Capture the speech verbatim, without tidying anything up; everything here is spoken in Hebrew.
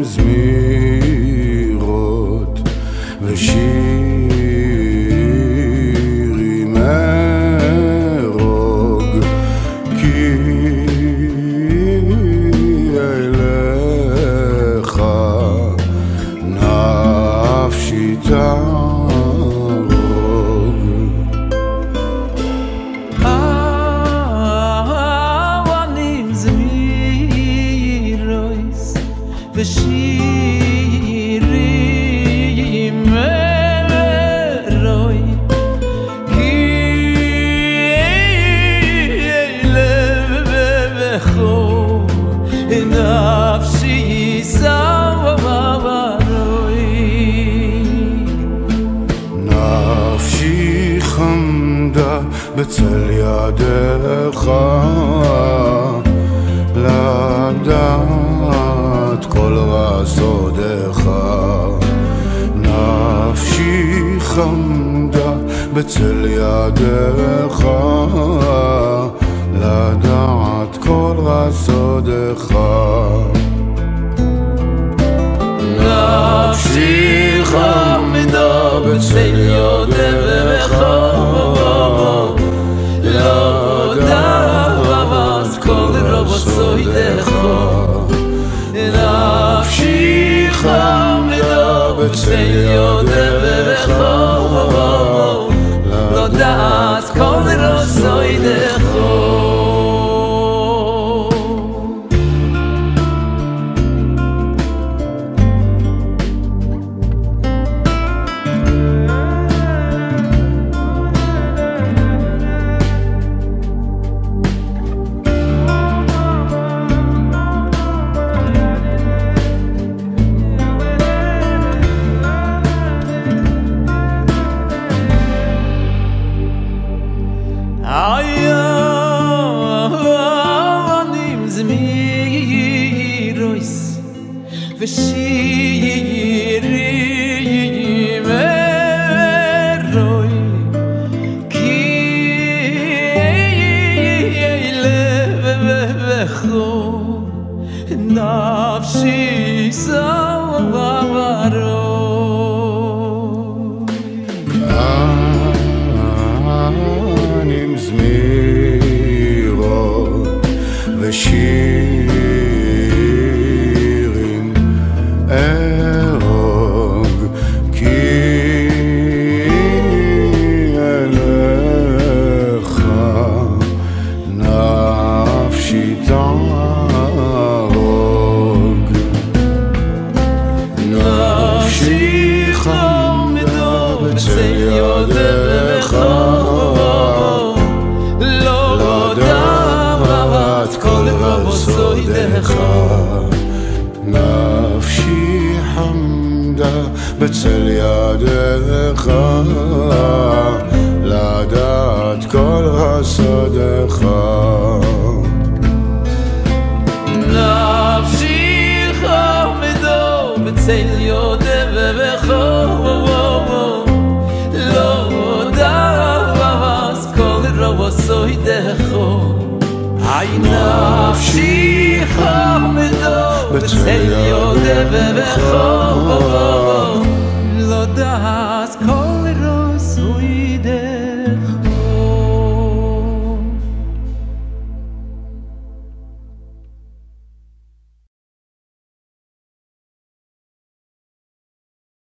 זמירות ושירים ארוג, כי אליך נפשי תערוג. אבנים זמירות ושירים אלוהי, כי אליך נפשי סברוי. נפשי חמדה בצל ידך, לדעת כל רסודך. נפשי חמדה בצל ידך, לדעת כל רסודך. נפשי חמדה בצל ידך, לדעת כל רסודך. נפשי חמדה בצל ידך, לדעת כל רסודך. אבנים זמירות ושירים אלוהי, כי אליך נפשי סברוי. ושירים ארוג, כי אליך נפשי תערוג. נפשי חמדה בצל ידך, נפשי חמדה בצל ידך, לדעת כל רסודך. נפשי חמדה בצל ידך, לדעת כל רסודך. נפשי חמדה בצל ידך,